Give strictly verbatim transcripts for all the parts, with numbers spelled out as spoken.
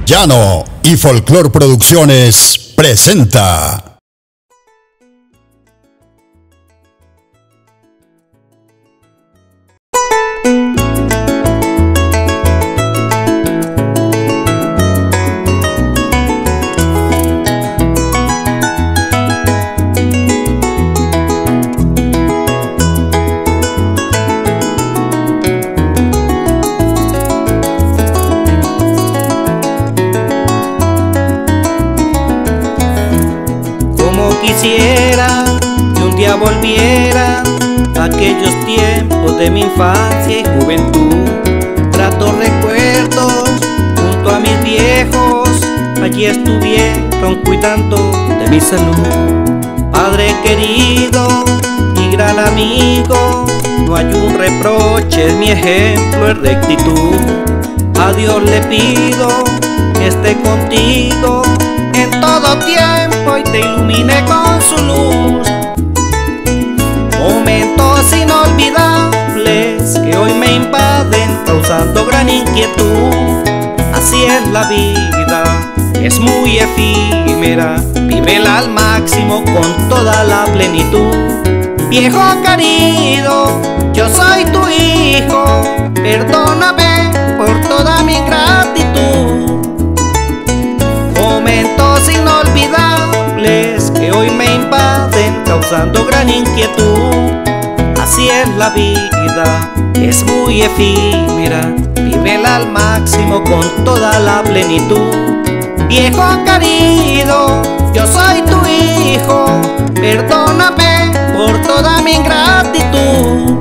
Llano y Folklore Producciones presenta. Quisiera que un día volviera a aquellos tiempos de mi infancia y juventud. Trato recuerdos junto a mis viejos, allí estuvieron cuidando de mi salud. Padre querido y gran amigo, no hay un reproche, mi ejemplo es rectitud. A Dios le pido que esté contigo en todo tiempo y te ilumine con su luz. Momentos inolvidables que hoy me invaden, causando gran inquietud. Así es la vida, es muy efímera, vívela al máximo con toda la plenitud. Viejo querido, yo soy tu hijo, perdóname por toda mi ingratitud. Momentos inolvidables que hoy me invaden, causando gran inquietud. Así es la vida, es muy efímera, vívela al máximo con toda la plenitud. Viejo querido, yo soy tu hijo, perdóname por toda mi ingratitud.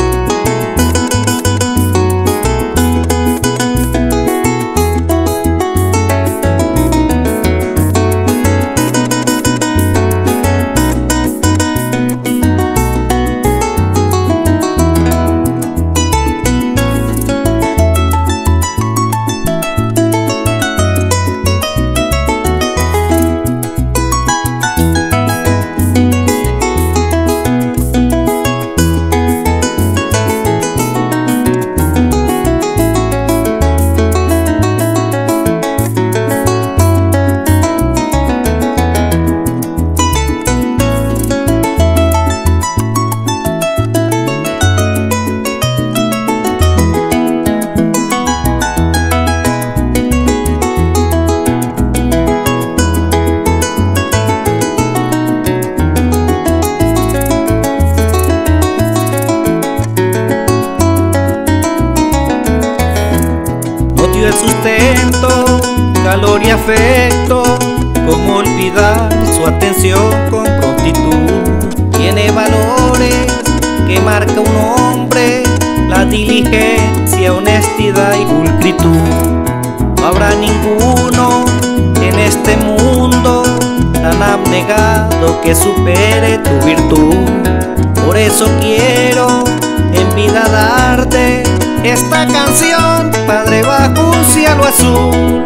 El sustento, calor y afecto, cómo olvidar su atención con prontitud. Tiene valores que marca un hombre, la diligencia, honestidad y pulcritud. No habrá ninguno en este mundo tan abnegado que supere tu virtud. Por eso quiero en vida darte esta canción, Padre, bajo un cielo azul.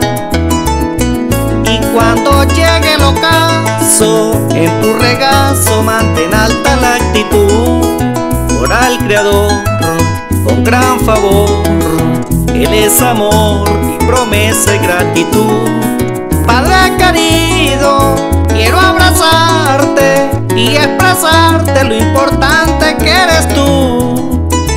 Y cuando llegue el ocaso, en tu regazo mantén alta la actitud. Ora al Creador con gran favor, Él es amor y promesa y gratitud. Padre querido, quiero abrazarte y expresarte lo importante que eres tú.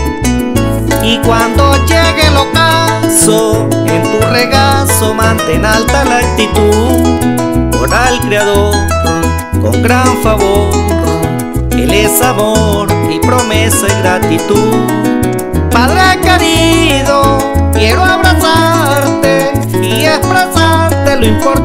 Y cuando llegue el ocaso, en tu regazo mantén alta la actitud. Ora al Creador con gran favor, Él es amor y promesa y gratitud. Padre querido, quiero abrazarte y expresarte lo importante